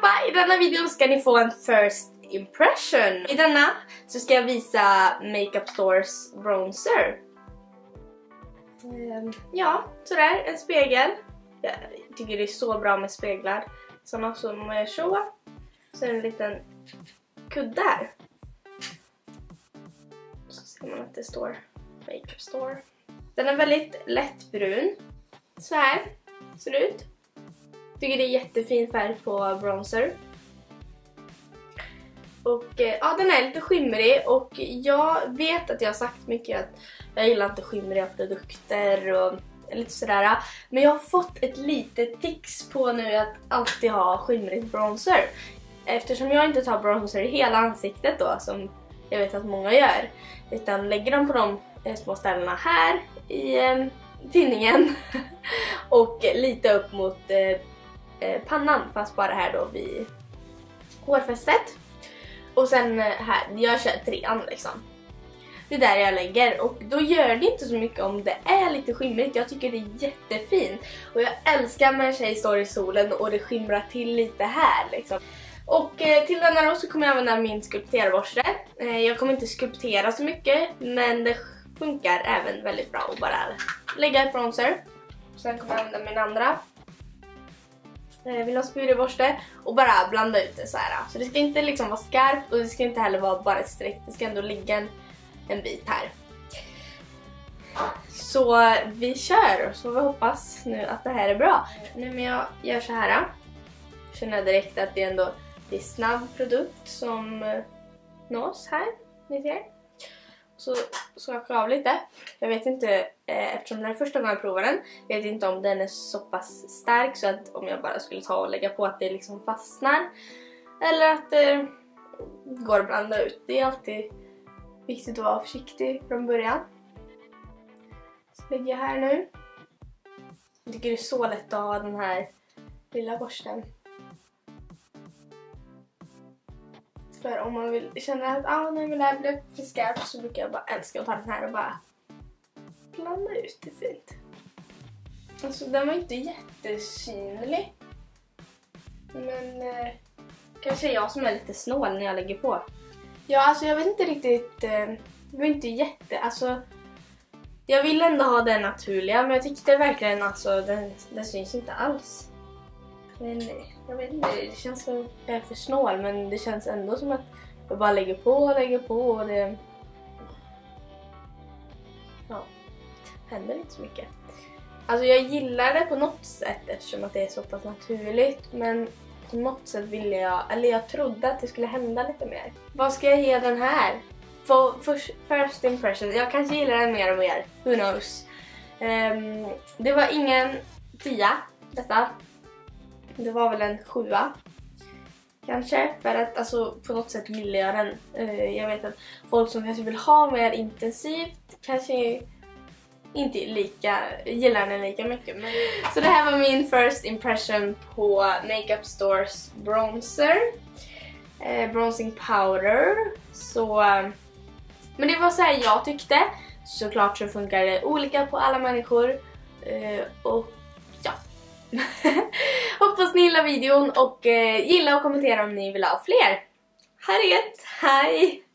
allihopa! I denna videon ska ni få en first impression. I denna så ska jag visa Makeup Stores bronzer. Ja, sådär, en spegel. Jag tycker det är så bra med speglar. Sådana som jag så. Så en liten kudde här. Så ser man att det står Makeup Store. Den är väldigt lättbrun. Så här ser det ut. Tycker det är jättefin färg på bronzer. Och ja, den är lite skimrig och jag vet att jag har sagt mycket att jag gillar inte skimriga produkter och lite sådär. Men jag har fått ett litet tips på nu att alltid ha skimrig bronzer. Eftersom jag inte tar bronzer i hela ansiktet då, som jag vet att många gör. Utan lägger dem på de små ställena här i tinningen. Och lite upp mot pannan, fast bara här då vid hårfästet. Och sen här, jag kör trean liksom. Det är där jag lägger och då gör det inte så mycket om det är lite skimrigt. Jag tycker det är jättefint. Och jag älskar när en tjej står i solen och det skimrar till lite här liksom. Och till denna då så kommer jag använda min skulpterborste. Jag kommer inte skulptera så mycket, men det funkar även väldigt bra att bara lägga ett bronzer. Sen kommer jag använda min andra villaspuriborste och bara blanda ut det så här. Så det ska inte liksom vara skarpt och det ska inte heller vara bara ett streck. Det ska ändå ligga en bit här. Så vi kör och så vi hoppas nu att det här är bra. Nu när jag gör så här känner jag direkt att det är snabb produkt som nås här. Ni ser. Så skakar jag av lite. Jag vet inte, eftersom det är första gången jag provar den, vet inte om den är så pass stark så att om jag bara skulle ta och lägga på att det liksom fastnar. Eller att det går att blanda ut. Det är alltid viktigt att vara försiktig från början. Så lägger jag här nu. Jag tycker det är så lätt att ha den här lilla borsten. För om man vill känna att nej, men det här blev för skarpt så brukar jag bara älska att ta den här och bara blanda ut det fint. Alltså den var inte jättesynlig. Men kanske jag som är lite snål när jag lägger på. Ja, alltså jag vet inte riktigt, det var inte alltså jag vill ändå ha den naturliga, men jag tyckte verkligen alltså den syns inte alls. Men jag vet inte, det känns som att jag är för snål, men det känns ändå som att jag bara lägger på och det händer inte så mycket. Alltså jag gillar det på något sätt eftersom att det är så pass naturligt, men på något sätt ville jag trodde att det skulle hända lite mer. Vad ska jag ge den här? First impression, jag kanske gillar den mer och mer, who knows. Det var ingen 10 detta. Det var väl en 7 kanske, för att alltså, på något sätt gillar jag den. Jag vet att folk som kanske vill ha mer intensivt kanske inte gillar den lika mycket. Men så det här var min first impression på Makeup Stores bronzer. Bronzing powder. Så, men det var så här jag tyckte. Såklart så funkar det olika på alla människor. Och ja. Hoppas ni gillar videon och gilla och kommentera om ni vill ha fler. Här är det. Hej!